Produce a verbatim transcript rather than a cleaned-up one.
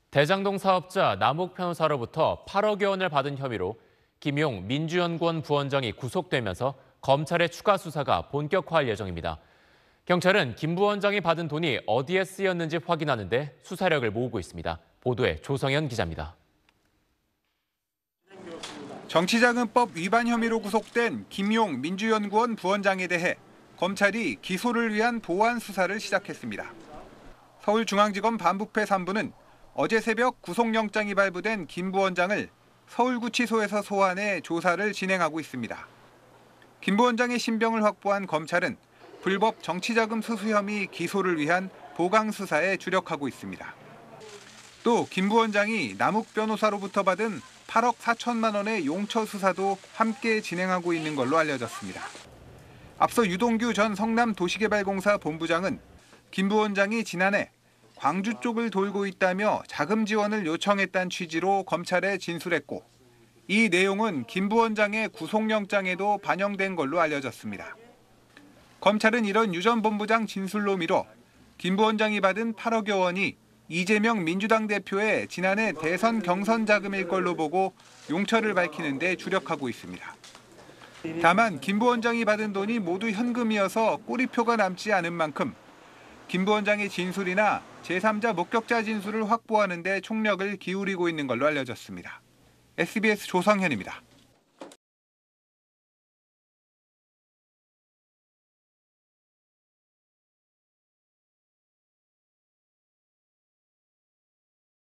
대장동 사업자 남욱 변호사로부터 팔억여 원을 받은 혐의로 김용 민주연구원 부원장이 구속되면서 검찰의 추가 수사가 본격화할 예정입니다. 경찰은 김 부원장이 받은 돈이 어디에 쓰였는지 확인하는 데 수사력을 모으고 있습니다. 보도에 조성현 기자입니다. 정치자금법 위반 혐의로 구속된 김용 민주연구원 부원장에 대해 검찰이 기소를 위한 보완 수사를 시작했습니다. 서울중앙지검 반부패 삼 부는 어제 새벽 구속영장이 발부된 김 부원장을 서울구치소에서 소환해 조사를 진행하고 있습니다. 김 부원장의 신병을 확보한 검찰은 불법 정치자금 수수 혐의 기소를 위한 보강 수사에 주력하고 있습니다. 또 김 부원장이 남욱 변호사로부터 받은 팔억 사천만 원의 용처 수사도 함께 진행하고 있는 걸로 알려졌습니다. 앞서 유동규 전 성남도시개발공사 본부장은 김 부원장이 지난해 광주 쪽을 돌고 있다며 자금 지원을 요청했다는 취지로 검찰에 진술했고, 이 내용은 김 부원장의 구속영장에도 반영된 걸로 알려졌습니다. 검찰은 이런 유 전 본부장 진술로 미뤄 김 부원장이 받은 팔억여 원이 이재명 민주당 대표의 지난해 대선 경선 자금일 걸로 보고 용처를 밝히는 데 주력하고 있습니다. 다만 김 부원장이 받은 돈이 모두 현금이어서 꼬리표가 남지 않은 만큼 김 부원장의 진술이나 제삼자 목격자 진술을 확보하는 데 총력을 기울이고 있는 걸로 알려졌습니다. 에스비에스 조성현입니다.